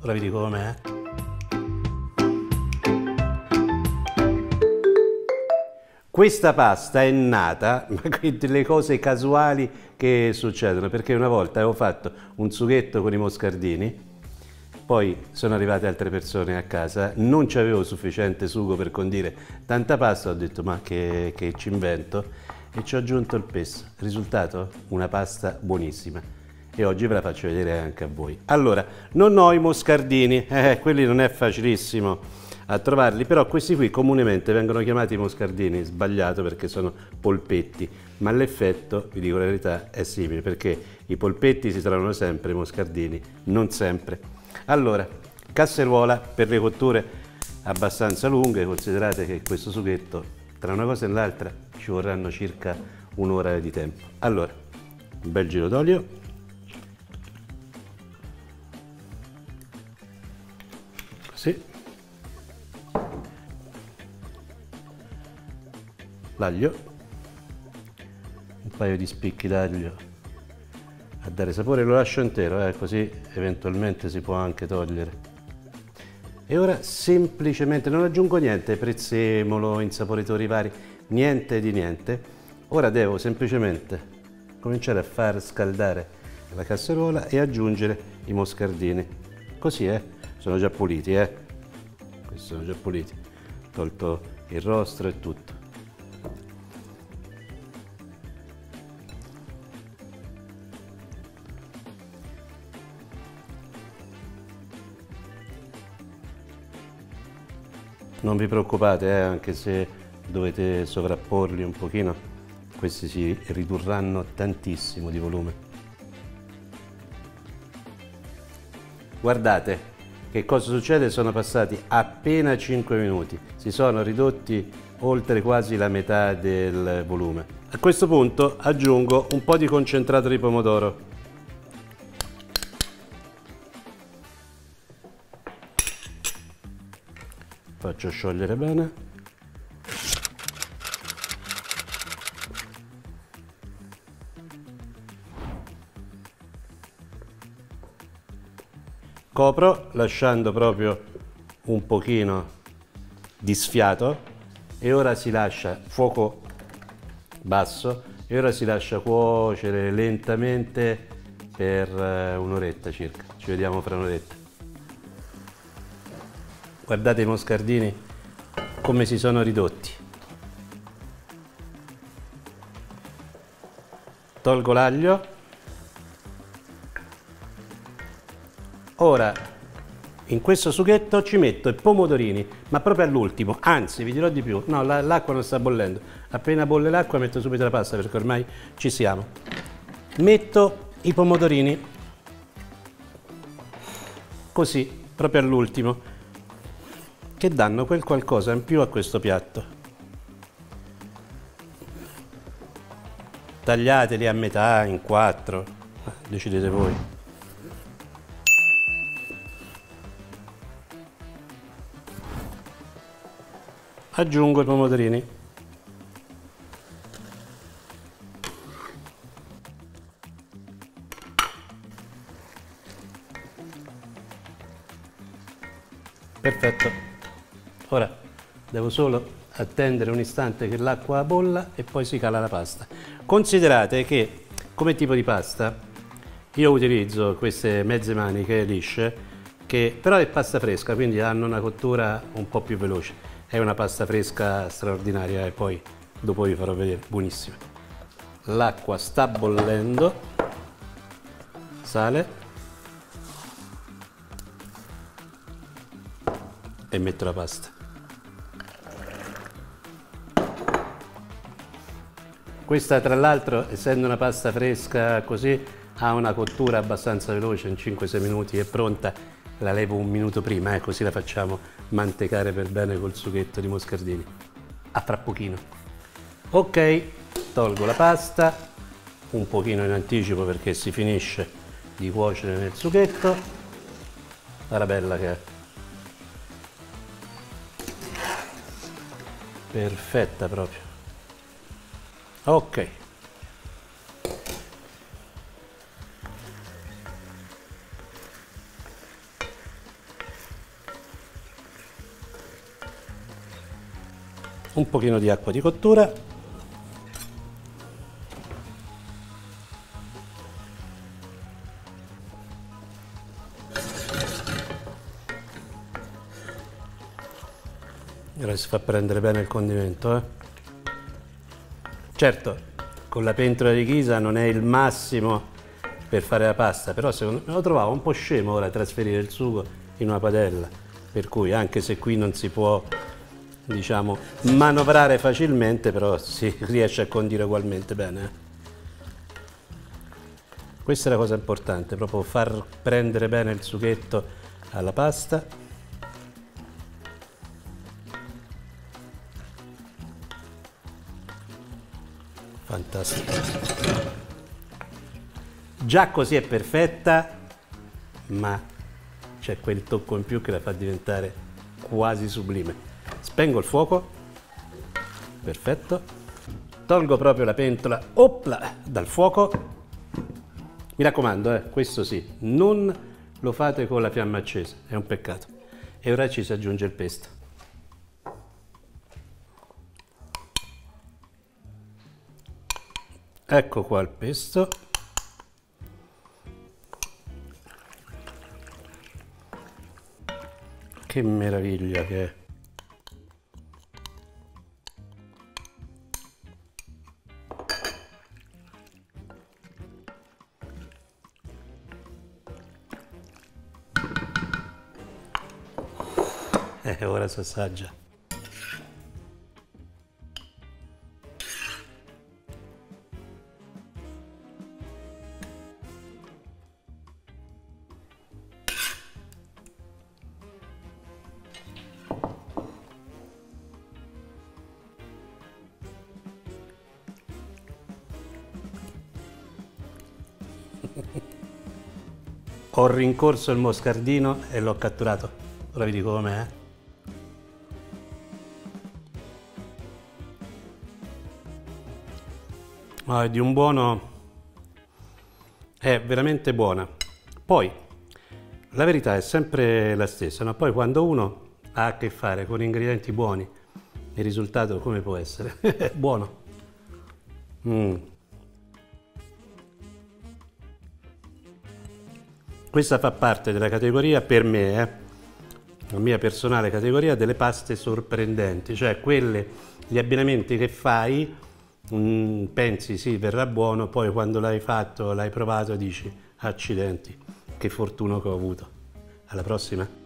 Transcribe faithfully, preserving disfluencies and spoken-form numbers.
ora vi dico com'è. Questa pasta è nata, ma delle cose casuali che succedono, perché una volta avevo fatto un sughetto con i moscardini, poi sono arrivate altre persone a casa, non c'avevo sufficiente sugo per condire tanta pasta, ho detto ma che, che ci invento, e ci ho aggiunto il pesto. Risultato? Una pasta buonissima. E oggi ve la faccio vedere anche a voi. Allora, non ho i moscardini, eh, quelli non è facilissimo a trovarli, però questi qui comunemente vengono chiamati moscardini, sbagliato perché sono polpetti, ma l'effetto, vi dico la verità, è simile, perché i polpetti si trovano sempre, i moscardini non sempre. Allora, casseruola per le cotture abbastanza lunghe, considerate che questo sughetto tra una cosa e l'altra ci vorranno circa un'ora di tempo. Allora, un bel giro d'olio, così, l'aglio, un paio di spicchi d'aglio a dare sapore, lo lascio intero, eh, così eventualmente si può anche togliere. E ora semplicemente non aggiungo niente, prezzemolo, insaporitori vari, niente di niente. Ora devo semplicemente cominciare a far scaldare la casseruola e aggiungere i moscardini. Così, eh, sono già puliti, eh. Questi sono già puliti, tolto il rostro e tutto. Non vi preoccupate, eh, anche se dovete sovrapporli un pochino, questi si ridurranno tantissimo di volume. Guardate che cosa succede, sono passati appena cinque minuti, si sono ridotti oltre quasi la metà del volume. A questo punto aggiungo un po' di concentrato di pomodoro. Faccio sciogliere bene. Copro lasciando proprio un pochino di sfiato e ora si lascia fuoco basso e ora si lascia cuocere lentamente per un'oretta circa. Ci vediamo fra un'oretta. Guardate i moscardini come si sono ridotti. Tolgo l'aglio. Ora in questo sughetto ci metto i pomodorini, ma proprio all'ultimo, anzi vi dirò di più, no, l'acqua non sta bollendo, appena bolle l'acqua metto subito la pasta perché ormai ci siamo. Metto i pomodorini così, proprio all'ultimo, che danno quel qualcosa in più a questo piatto. Tagliateli a metà, in quattro, decidete voi. Aggiungo i pomodorini. Perfetto. Ora devo solo attendere un istante che l'acqua bolla e poi si cala la pasta. Considerate che come tipo di pasta io utilizzo queste mezze maniche lisce, che però è pasta fresca, quindi hanno una cottura un po' più veloce. È una pasta fresca straordinaria e poi dopo vi farò vedere, buonissima. L'acqua sta bollendo, sale e metto la pasta. Questa tra l'altro, essendo una pasta fresca così, ha una cottura abbastanza veloce, in cinque sei minuti è pronta. La levo un minuto prima, eh, così la facciamo mantecare per bene col sughetto di moscardini. A fra pochino. Ok, tolgo la pasta, un pochino in anticipo perché si finisce di cuocere nel sughetto. Guarda bella che è. Perfetta proprio. Ok. un pochino di acqua di cottura, ora si fa prendere bene il condimento, eh? Certo, con la pentola di ghisa non è il massimo per fare la pasta, però secondo me lo trovavo un po' scemo ora trasferire il sugo in una padella, per cui anche se qui non si può, diciamo, manovrare facilmente, però si riesce a condire ugualmente bene. eh. Questa è la cosa importante, proprio far prendere bene il sughetto alla pasta. Fantastico. Già così è perfetta, ma c'è quel tocco in più che la fa diventare quasi sublime. Spengo il fuoco, perfetto, tolgo proprio la pentola, opla, dal fuoco. Mi raccomando, eh, questo sì, non lo fate con la fiamma accesa, è un peccato. E ora ci si aggiunge il pesto. Ecco qua il pesto. Che meraviglia che è! Eh, ora si assaggia. Ho rincorso il moscardino e l'ho catturato. Ora vi dico com'è. Eh? Ma è di un buono, è veramente buona. Poi la verità è sempre la stessa, no? Poi quando uno ha a che fare con ingredienti buoni, il risultato come può essere? Buono. Mm. Questa fa parte della categoria, per me, eh, la mia personale categoria, delle paste sorprendenti, cioè quelle, gli abbinamenti che fai, mm, pensi sì, verrà buono, poi quando l'hai fatto, l'hai provato, dici accidenti, che fortuna che ho avuto. Alla prossima!